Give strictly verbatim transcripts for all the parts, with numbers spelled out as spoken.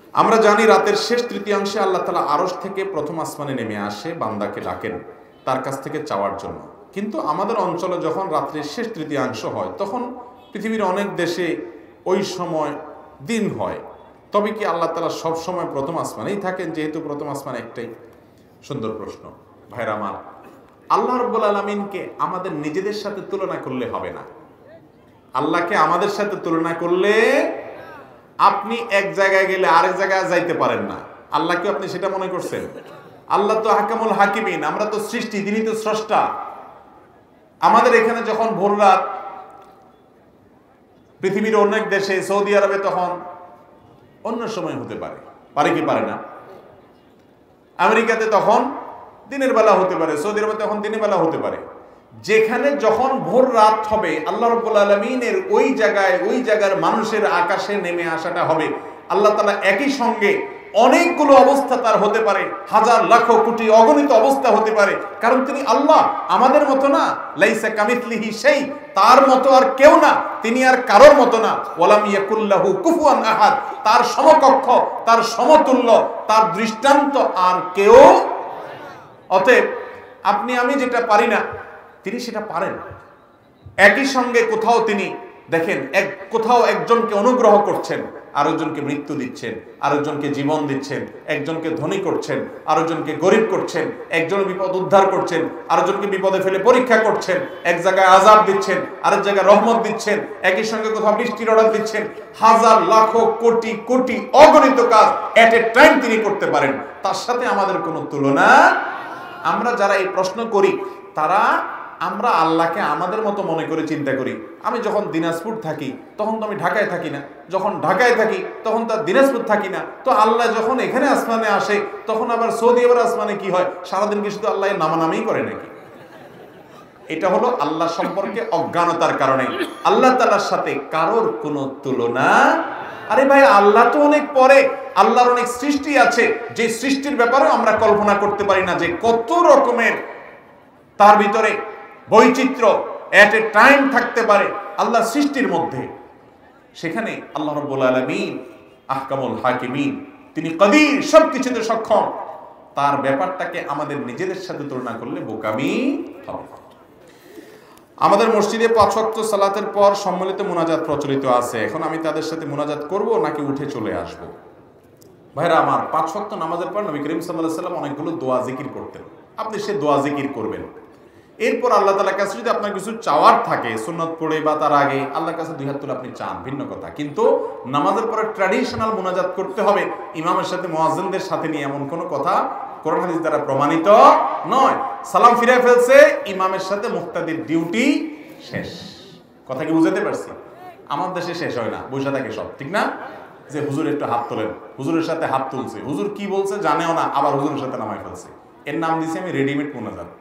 আমরা জানি রাতের শেষ তৃতীয়াংশে আল্লাহ তাআলা আরশ থেকে প্রথম আসমানে নেমে আসে, বান্দাকে ডাকেন তার কাছ থেকে চাওয়ার জন্য। কিন্তু আমাদের অঞ্চলে যখন রাত্রের শেষ তৃতীয়াংশ হয় তখন পৃথিবীর অনেক দেশে ওই সময় দিন হয়। তবে কি আল্লাহ তাআলা সব সময় প্রথম আসমানেই থাকেন, যেহেতু প্রথম আসমান একটাই? সুন্দর প্রশ্ন। ভাইরা আমার, আল্লাহ রাব্বুল আলামিনকে আমাদের নিজেদের সাথে তুলনা করলে হবে না। আল্লাহকে আমাদের সাথে তুলনা করলে আপনি এক জায়গায় গেলে আরেক জায়গায় যাইতে পারেন না। আল্লাহকে আপনি সেটা মনে করছেন? আল্লাহ তো হাকামুল হাকিমিন, আমরা তো সৃষ্টি, তিনি তো স্রষ্টা। আমাদের এখানে যখন ভোর রাত, পৃথিবীর অনেক দেশে, সৌদি আরবে তখন অন্য সময় হতে পারে, পারে কি পারে না? আমেরিকাতে তখন দিনের বেলা হতে পারে, সৌদি আরবে তখন দিনের বেলা হতে পারে। যেখানে যখন ভোর রাত হবে, আল্লাহ রাব্বুল আলামিনের ওই জায়গায়, ওই জায়গার মানুষের আকাশে নেমে আসাটা হবে। আল্লাহ তাআলা একই সঙ্গে অনেকগুলো অবস্থা তার হতে পারে, হাজার লাখ কোটি অগণিত অবস্থা হতে পারে, কারণ তিনি আল্লাহ, আমাদের মতো না। লাইসা কামিথলিহি শাই, তার মতো আর কেউ না, তিনি আর কারোর মতো না। ওয়ালাম ইয়াকুল্লাহু কুফুয়ান আহাদ, তার সমকক্ষ, তার সমতুল্য, তার দৃষ্টান্ত আর কেউ। অতএব আপনি আমি যেটা পারি না, তিনি সেটা পারেন। একই সঙ্গে কোথাও তিনি দেখেন, এক কোথাও একজনকে অনুগ্রহ করছেন, আরেকজনকে মৃত্যু দিচ্ছেন, আরেকজনকে জীবন দিচ্ছেন, একজনকে ধনী করছেন, আরেকজনকে গরিব করছেন, একজন বিপদ উদ্ধার করছেন, আরেকজনকে বিপদে ফেলে পরীক্ষা করছেন, এক জায়গায় আযাব দিচ্ছেন, আরেক জায়গায় রহমত দিচ্ছেন, একই সঙ্গে কোথাও বৃষ্টির অর্ডার দিচ্ছেন। হাজার লাখ কোটি কোটি অগণিত কাজ এট এ টাইম তিনি করতে পারেন, তার সাথে আমাদের কোনো তুলনা। আমরা যারা এই প্রশ্ন করি তারা আমরা আল্লাহকে আমাদের মতো মনে করে চিন্তা করি। আমি যখন দিনাজপুর থাকি তখন তো আমি ঢাকায় থাকি না, যখন ঢাকায় থাকি তখন তো দিনাজপুর থাকি না। তো আল্লাহ যখন এখানে আসমানে আসে তখন আবার সৌদি আরবের আসমানে কি হয়? সারাদিন কি শুধু আল্লাহ নামানামেই করে নাকি? এটা হলো আল্লাহ সম্পর্কে অজ্ঞানতার কারণে। আল্লাহ তাআলার সাথে কারোর কোনো তুলনা। আরে ভাই, আল্লাহ তো অনেক পরে, আল্লাহর অনেক সৃষ্টি আছে, যে সৃষ্টির ব্যাপারে আমরা কল্পনা করতে পারি না যে কত রকমের তার ভিতরে বৈচিত্র্য এট এ টাইম থাকতে পারে আল্লাহ সৃষ্টির মধ্যে। সেখানে আল্লাহ রাব্বুল আলামিন আহকামুল হাকিমিন, তিনি কদির, সবকিছুতে সক্ষম। তার ব্যাপারটাকে আমাদের নিজেদের সাথে তুলনা করলে বোকামি হবে। আমাদের মসজিদে পাঁচ ওয়াক্ত সালাতের পর সম্মিলিত মুনাজাত প্রচলিত আছে। এখন আমি তাদের সাথে মুনাজাত করব নাকি উঠে চলে আসব? ভাইরা আমার, পাঁচ ওয়াক্ত নামাজের পর নবী করিম সাল্লাল্লাহু আলাইহি ওয়াসাল্লাম অনেকগুলো দোয়া জিকির করতেন। আপনি সে দোয়া জিকির করবেন। এরপর আল্লাহ তাআলার কাছে যদি আপনার কিছু চাওয়ার থাকে, সুন্নত পড়ে বা তার আগে, আল্লাহর কাছে দুই হাত তুলে আপনি চান, ভিন্ন কথা। কিন্তু নামাজের পরে ট্র্যাডিশনাল মুনাজাত করতে হবে ইমামের সাথে, মুয়াজ্জিনদের সাথে নিয়ে, এমন কোনো কথা কোরআন হাদিস দ্বারা প্রমাণিত নয়। সালাম ফিরে ফেলছে, ইমামের সাথে মুক্তাদির ডিউটি শেষ। কথা কি বুঝাতে পারছি? আমার দেশে শেষ হয় না, বসে থাকে সব, ঠিক না? যে হুজুর একটু হাত তোলেন, হুজুরের সাথে হাত তুলছে, হুজুর কি বলছে জানেও না, আবার হুজুরের সাথে নামাই ফেলছে। এর নাম দিয়েছি আমি রেডিমেড মুনাজাত।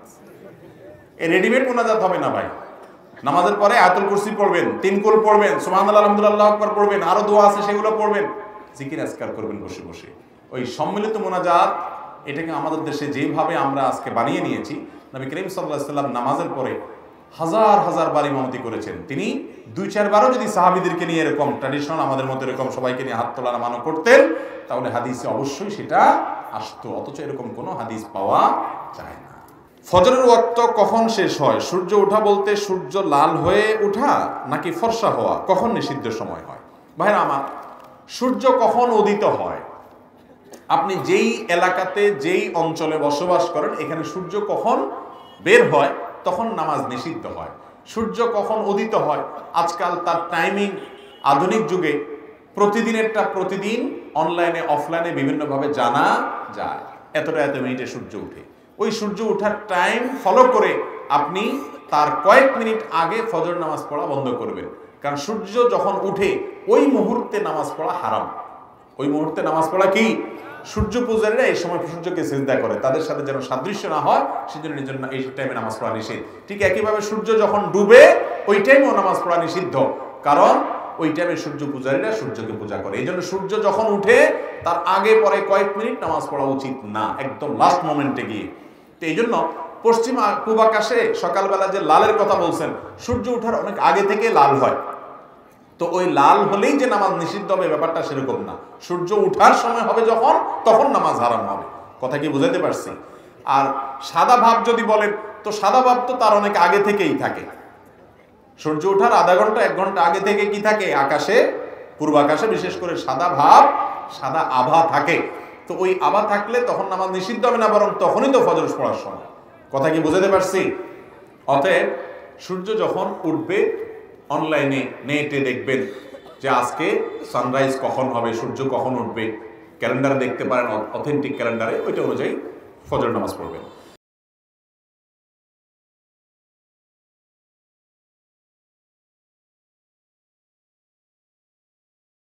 এই রেডিমেড মুনাজাত হবে না ভাই। নামাজের পরে আয়াতুল কুরসি পড়বেন, তিন কুল পড়বেন, সুবহানাল্লাহ, আলহামদুলিল্লাহ, আল্লাহু আকবার পড়বেন, আরো দোয়া আছে সেগুলো পড়বেন, জিকির আজকার করবেন বসে বসে। ওই সম্মিলিত মুনাজাত, এটাকে আমাদের দেশে যেভাবে আমরা আজকে বানিয়ে নিয়েছি, নবী করিম সাল্লাল্লাহু আলাইহি ওয়াসাল্লাম নামাজের পরে হাজার হাজার বার ইমামতি করেছেন। তিনি দুই চারবারও যদি সাহাবীদেরকে নিয়ে এরকম ট্র্যাডিশনাল আমাদের মতো এরকম সবাইকে নিয়ে হাত তোলা নামানো করতেন, তাহলে হাদিসে অবশ্যই সেটা আসতো। অথচ এরকম কোনো হাদিস পাওয়া যায় না। ফজরের ওয়াক্ত কখন শেষ হয়? সূর্য ওঠা বলতে সূর্য লাল হয়ে ওঠা নাকি ফর্সা হওয়া? কখন নিষিদ্ধ সময় হয়? ভাইরা আমার, সূর্য কখন উদিত হয়, আপনি যেই এলাকাতে যেই অঞ্চলে বসবাস করেন, এখানে সূর্য কখন বের হয় তখন নামাজ নিষিদ্ধ হয়। সূর্য কখন উদিত হয় আজকাল তার টাইমিং আধুনিক যুগে প্রতিদিনেরটা প্রতিদিন অনলাইনে অফলাইনে বিভিন্নভাবে জানা যায়। এতটা এত মিনিটে সূর্য উঠে, ওই সূর্য ওঠার টাইম ফলো করে আপনি তার কয়েক মিনিট আগে ফজর নামাজ পড়া বন্ধ করবেন। কারণ সূর্য যখন উঠে ওই মুহূর্তে নামাজ পড়া হারাম। ওই মুহূর্তে নামাজ পড়া কি? সূর্য পূজারীরা এই সময় সূর্যকে সিজদা করে, তাদের সাথে যেন সাদৃশ্য না হয় সেজন্য নিজন্য এই টাইমে নামাজ পড়া নিষেধ। ঠিক একইভাবে সূর্য যখন ডুবে ওই টাইমেও নামাজ পড়া নিষিদ্ধ, কারণ ওই টাইমে সূর্য পূজারীরা সূর্যকে পূজা করে। এই জন্য সূর্য যখন উঠে তার আগে পরে কয়েক মিনিট নামাজ পড়া উচিত না, একদম লাস্ট মোমেন্টে গিয়ে। তো এই জন্য পশ্চিম পূব আকাশে সকালবেলা যে লালের কথা বলছেন, সূর্য ওঠার অনেক আগে থেকে লাল হয়। তো ওই লাল হলেই যে নামাজ নিষিদ্ধ হবে ব্যাপারটা সেরকম না। সূর্য উঠার সময় হবে যখন, তখন নামাজ হারাম হবে। কথা কি বুঝাতে পারছি? আর সাদা ভাব যদি বলেন, তো সাদা ভাব তো তার অনেক আগে থেকেই থাকে। সূর্য ওঠার আধা ঘন্টা এক ঘন্টা আগে থেকে কি থাকে? আকাশে, পূর্বাকাশে বিশেষ করে সাদা ভাব, সাদা আভা থাকে। তো ওই আভা থাকলে তখন নামাজ নিষিদ্ধ হবে না, বরং তখনই তো ফজর পড়ার সময়। কথা কি বুঝাতে পারছি? অতএব সূর্য যখন উঠবে, অনলাইনে নেটে দেখবেন যে আজকে সানরাইজ কখন হবে, সূর্য কখন উঠবে, ক্যালেন্ডারে দেখতে পারেন, অথেন্টিক ক্যালেন্ডারে, ওইটা অনুযায়ী ফজর নামাজ পড়বেন।